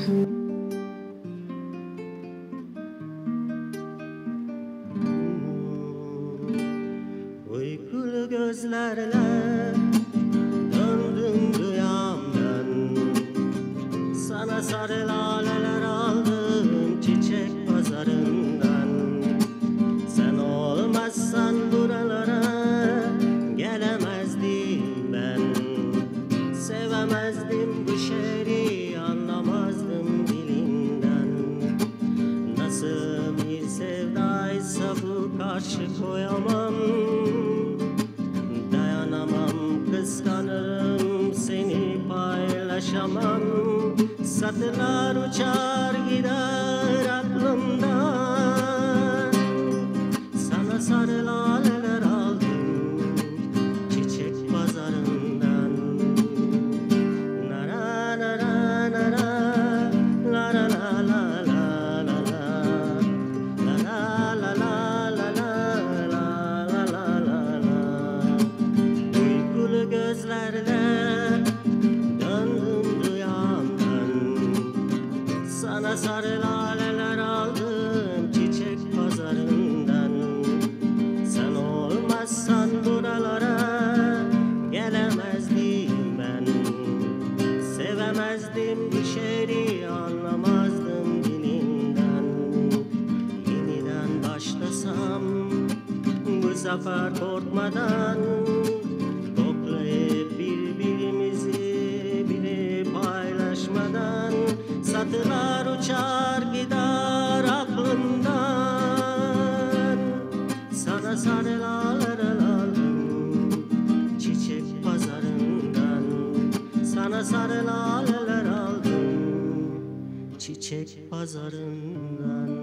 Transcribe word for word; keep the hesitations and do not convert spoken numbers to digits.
Uykulu gözlerle döndüm rüyamdan, sana sarı laleler aldım çiçek pazarından. Sen olmazsan buralara gelemezdim ben, sevemezdim bu şehri, anlamazdım dilinden. Nasıl bir sevdaysa bu, karşı koyamam, dayanamam, kıskanırım seni, paylaşamam. Satırlar uçar gider aklımdan, sana sarı laleler aldım çiçek pazarından. Nara nara nara la la la la la la la la la la la la la la. Uykulu gözlerle döndüm rüyamdan, sana sarı laleler aldım çiçek pazarından. Sen olmazsan buralara gelemezdim ben, sevemezdim bu şehri, anlamazdım dilinden. Yeniden başlasam bu sefer korkmadan, koklayıp birbirimizi bile paylaşmadan. Satırlar uçar gider aklımdan, sana sarı laleler aldım çiçek pazarından. Sana sarı laleler aldım çiçek pazarından.